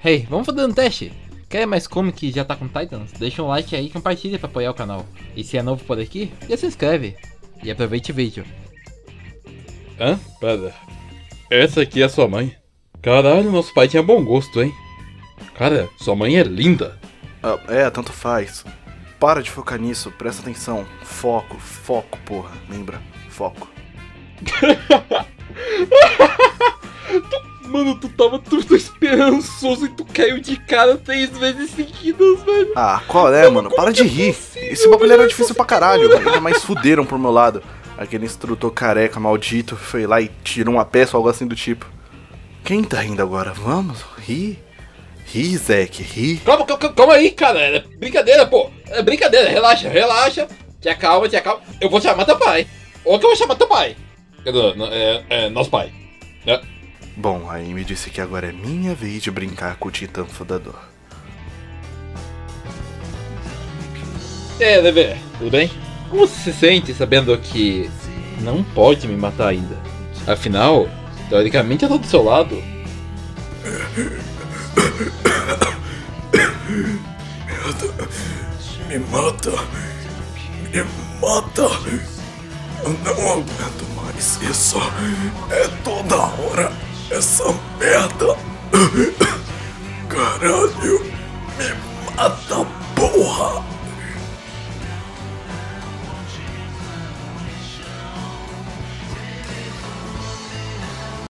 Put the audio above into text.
Hey, vamos fazer um teste? Quer mais como que já tá com Titans? Deixa um like aí e compartilha pra apoiar o canal. E se é novo por aqui, já se inscreve. E aproveite o vídeo. Hã? Pera. Essa aqui é a sua mãe? Caralho, nosso pai tinha bom gosto, hein? Cara, sua mãe é linda. Tanto faz. Para de focar nisso, presta atenção. Foco, porra. Lembra? Foco. Mano, tu tava tudo esperançoso e tu caiu de cara 3 vezes seguidas, velho. Ah, qual é, mano? Para de rir. Esse bagulho era difícil pra caralho. Ainda mais fuderam por meu lado. Aquele instrutor careca maldito foi lá e tirou uma peça ou algo assim do tipo. Quem tá rindo agora? Vamos, ri. Ri, Zeke, ri. Calma aí, cara. É brincadeira, pô. É brincadeira. Relaxa. Te acalma. Eu vou chamar teu pai. Ou que eu vou chamar teu pai. Nosso pai. É. Bom, aí me disse que agora é minha vez de brincar com o Titã Fundador. Dever, tudo bem? Como você se sente sabendo que não pode me matar ainda? Afinal, teoricamente eu tô do seu lado. Me mata. Eu não aguento mais isso. É toda hora essa merda. Caralho.